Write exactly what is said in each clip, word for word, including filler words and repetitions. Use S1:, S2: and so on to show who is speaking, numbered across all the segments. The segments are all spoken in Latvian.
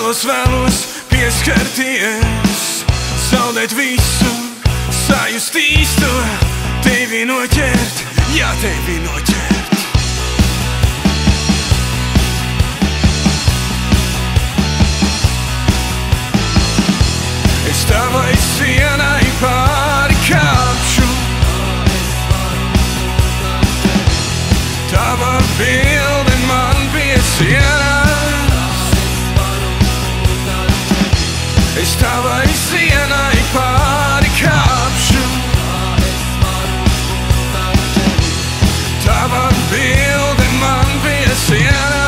S1: Vēlos, vēlos pieskarties, zaudēt visu, sajust īstu, tevi noķert, jā, tevi noķert. Es tavai sienai pāri kāpšu, tava bilde man pie sienas. Es tavai sienai pāri kāpšu, tava bilde man pie sienas.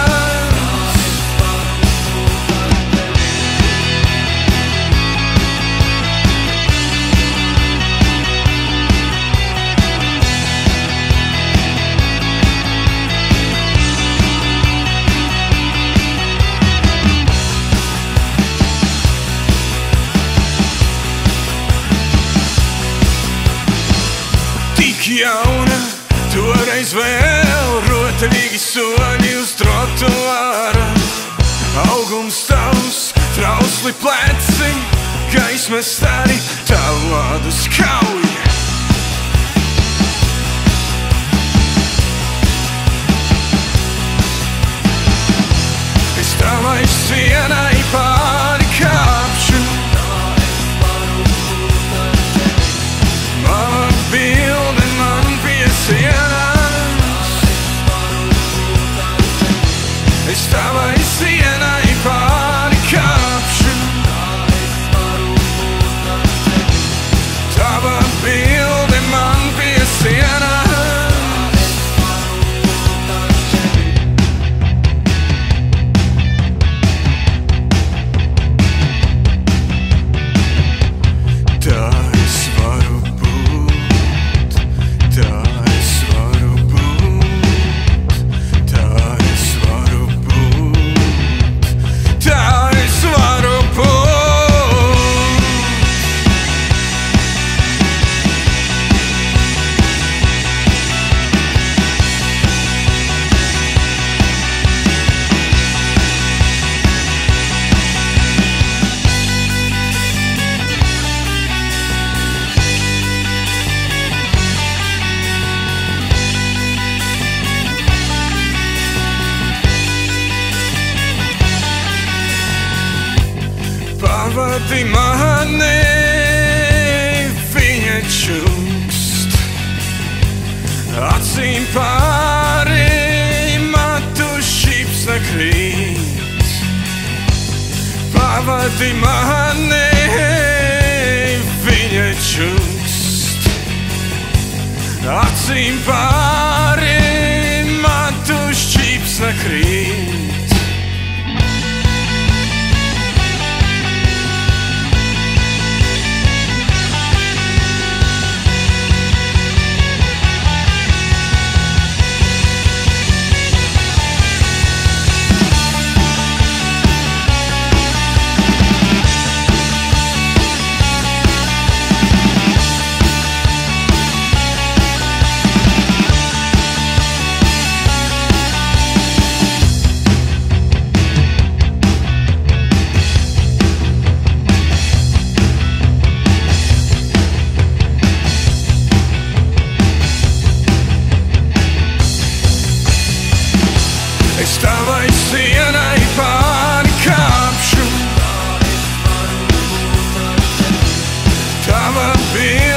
S1: Jauna, toreiz vēl rotaļīgi soļi uz trotuāra. Augums tavs, trausli pleci, gaismas stari, tavu ādu skauj. Es tavai sienai pāri kāpšu, mana bilde man pie sienas. Es tavai sienai pāri kāpšu, tava bilde man pie sienas. Pavadi mani, viņa čukst, acīm pāri matu šipsna krīt. Pavadi mani, viņa čukst, acīm pāri matu šipsna krīt. Es tavai sienai pāri kāpšu, tava bilde